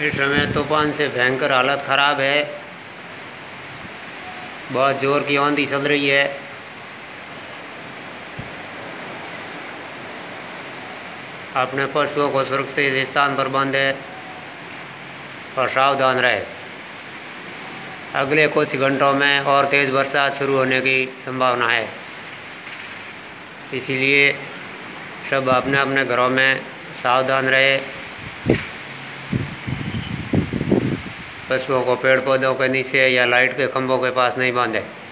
इस समय तूफान से भयंकर हालत ख़राब है। बहुत ज़ोर की आंधी चल रही है। अपने पशुओं को सुरक्षित स्थान पर बांधे और सावधान रहे। अगले कुछ घंटों में और तेज़ बरसात शुरू होने की संभावना है, इसीलिए सब अपने अपने घरों में सावधान रहे। पशुओं को पेड़ पौधों के नीचे या लाइट के खंभों के पास नहीं बांधे।